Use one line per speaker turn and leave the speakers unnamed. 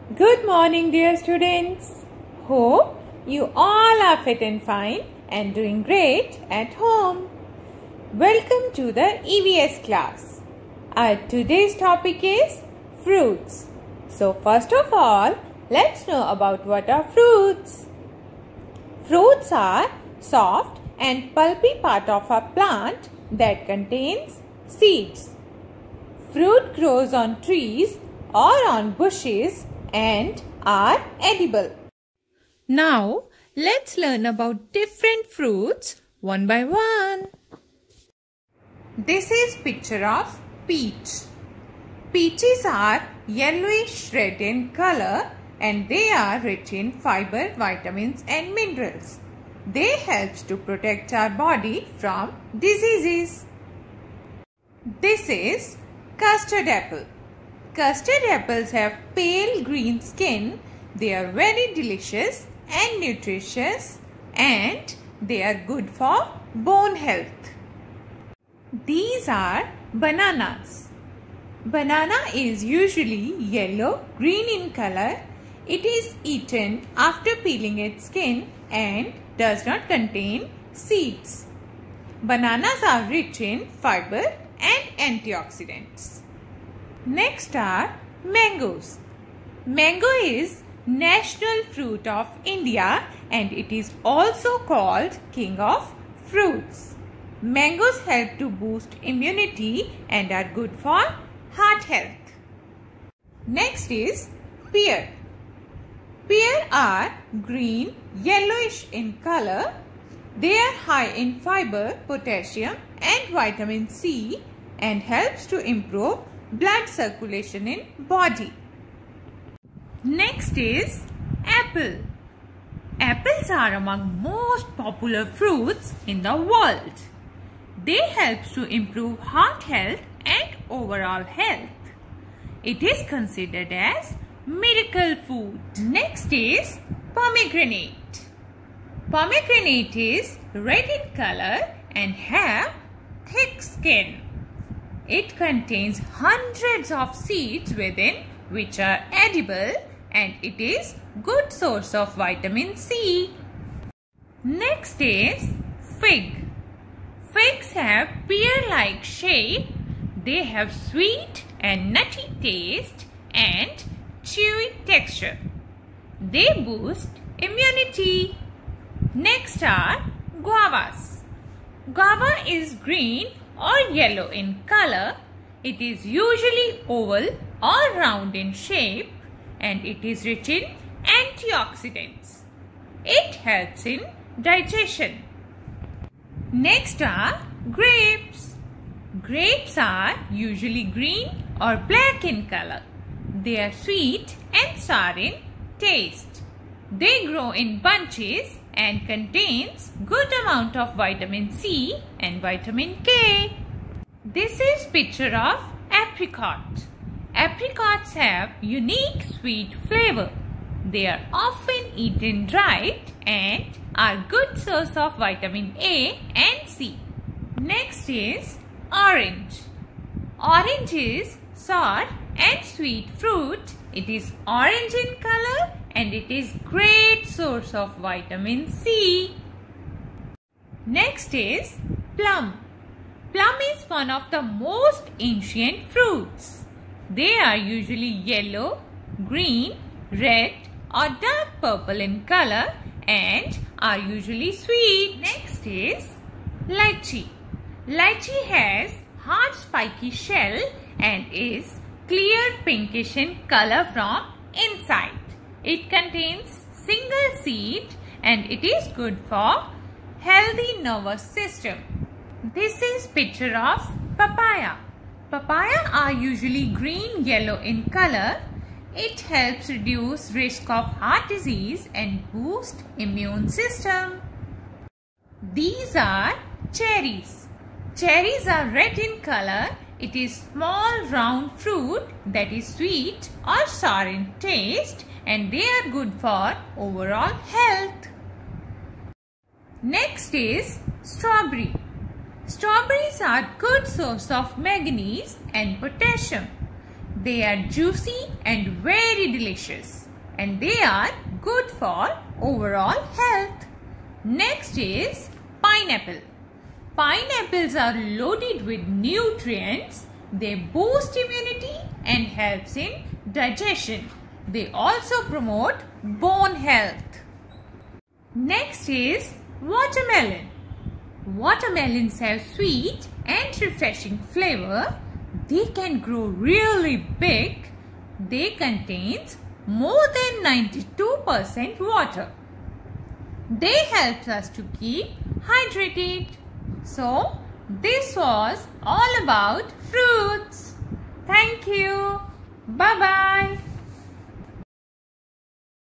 Good morning, dear students. Hope you all are fit and fine and doing great at home. Welcome to the EVS class. Our today's topic is fruits. So first of all, let's know about what are fruits. Fruits are soft and pulpy part of a plant that contains seeds. Fruit grows on trees or on bushes and are edible. Now, let's learn about different fruits one by one. This is picture of peach. Peaches are yellowish red in color and they are rich in fiber, vitamins and minerals. They help to protect our body from diseases. This is custard apple. Custard apples have pale green skin. They are very delicious and nutritious and they are good for bone health. These are bananas. Banana is usually yellow-green in color. It is eaten after peeling its skin and does not contain seeds. Bananas are rich in fiber and antioxidants. Next are mangoes. Mango is national fruit of India and it is also called king of fruits. Mangoes help to boost immunity and are good for heart health. Next is pear. Pear are green, yellowish in color. They are high in fiber, potassium and vitamin C and helps to improve blood circulation in body. Next is apple. Apples are among most popular fruits in the world. They help to improve heart health and overall health. It is considered as miracle food. Next is pomegranate. Pomegranate is red in color and have thick skin. It contains hundreds of seeds within which are edible and it is good source of vitamin C. Next is fig. Figs have pear-like shape. They have sweet and nutty taste and chewy texture. They boost immunity. Next are guavas. Guava is green or yellow in color. It is usually oval or round in shape and it is rich in antioxidants. It helps in digestion. Next are grapes. Grapes are usually green or black in color. They are sweet and sour in taste. They grow in bunches and contains good amount of vitamin C and vitamin K. This is picture of apricot. Apricots have unique sweet flavor. They are often eaten dried and are good source of vitamin A and C. Next is orange. Orange is sour and sweet fruit. It is orange in color and it is great source of vitamin C. Next is plum. Plum is one of the most ancient fruits. They are usually yellow, green, red or dark purple in color and are usually sweet. Next is lychee. Lychee has hard spiky shell and is clear pinkish in color from inside. It contains single seed and it is good for healthy nervous system. This is picture of papaya. Papaya are usually green yellow in color. It helps reduce risk of heart disease and boost immune system. These are cherries. Cherries are red in color. It is small round fruit that is sweet or sour in taste and they are good for overall health. Next is strawberry. Strawberries are good source of manganese and potassium. They are juicy and very delicious, and they are good for overall health. Next is pineapple. Pineapples are loaded with nutrients. They boost immunity and helps in digestion. They also promote bone health. Next is watermelon. Watermelons have sweet and refreshing flavor. They can grow really big. They contain more than 92% water. They help us to keep hydrated. So, this was all about fruits. Thank you. Bye-bye.